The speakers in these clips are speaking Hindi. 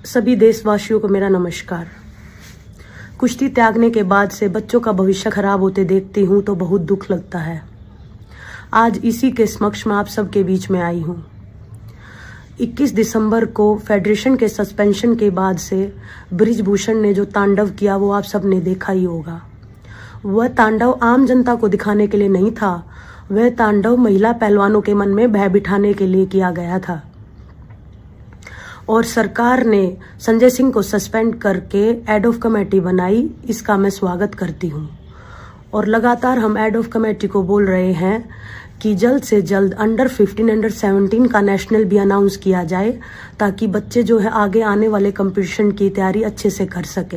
सभी देशवासियों को मेरा नमस्कार। कुश्ती त्यागने के बाद से बच्चों का भविष्य खराब होते देखती हूँ तो बहुत दुख लगता है। आज इसी के समक्ष में आप सबके बीच में आई हूँ। 21 दिसंबर को फेडरेशन के सस्पेंशन के बाद से बृजभूषण ने जो तांडव किया वो आप सब ने देखा ही होगा। वह तांडव आम जनता को दिखाने के लिए नहीं था, वह तांडव महिला पहलवानों के मन में भय बिठाने के लिए किया गया था। और सरकार ने संजय सिंह को सस्पेंड करके हेड ऑफ कमेटी बनाई, इसका मैं स्वागत करती हूँ। और लगातार हम हेड ऑफ कमेटी को बोल रहे हैं कि जल्द से जल्द अंडर 15, अंडर 17 का नेशनल भी अनाउंस किया जाए, ताकि बच्चे जो है आगे आने वाले कंपटीशन की तैयारी अच्छे से कर सके।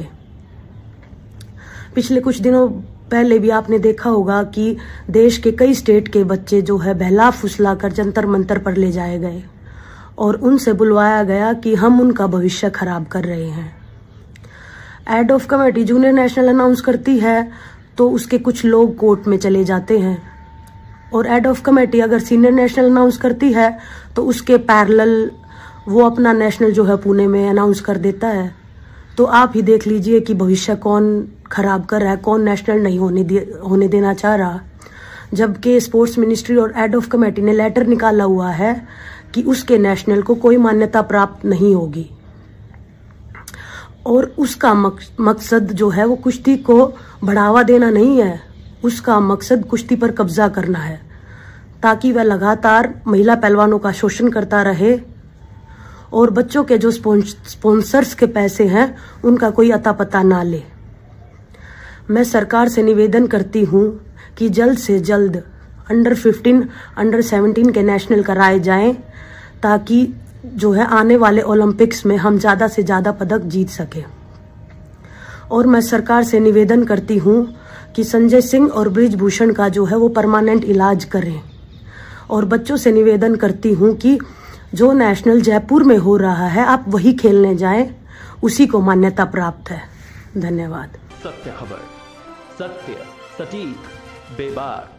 पिछले कुछ दिनों पहले भी आपने देखा होगा कि देश के कई स्टेट के बच्चे जो है बहला फुसला कर जंतर मंतर पर ले जाए गए और उनसे बुलवाया गया कि हम उनका भविष्य खराब कर रहे हैं। Head of committee junior national announce करती है तो उसके कुछ लोग कोर्ट में चले जाते हैं, और हेड ऑफ कमेटी अगर सीनियर नेशनल अनाउंस करती है तो उसके पैरेलल वो अपना नेशनल जो है पुणे में अनाउंस कर देता है। तो आप ही देख लीजिए कि भविष्य कौन खराब कर रहा है, कौन नेशनल नहीं होने देना चाह रहा। जबकि स्पोर्ट्स मिनिस्ट्री और हेड ऑफ कमेटी ने लेटर निकाला हुआ है कि उसके नेशनल को कोई मान्यता प्राप्त नहीं होगी, और उसका मकसद जो है वो कुश्ती को बढ़ावा देना नहीं है, उसका मकसद कुश्ती पर कब्जा करना है, ताकि वह लगातार महिला पहलवानों का शोषण करता रहे और बच्चों के जो स्पॉन्सर्स के पैसे हैं उनका कोई अता पता ना ले। मैं सरकार से निवेदन करती हूँ कि जल्द से जल्द अंडर 15, अंडर 17 के नेशनल कराए जाएं, ताकि जो है आने वाले ओलंपिक्स में हम ज़्यादा से ज़्यादा पदक जीत सके। और मैं सरकार से निवेदन करती हूँ कि संजय सिंह और बृजभूषण का जो है वो परमानेंट इलाज करें। और बच्चों से निवेदन करती हूँ कि जो नेशनल जयपुर में हो रहा है आप वही खेलने जाएं, उसी को मान्यता प्राप्त है। धन्यवाद। सत्य खबर, सत्य, सटीक, बेबाक।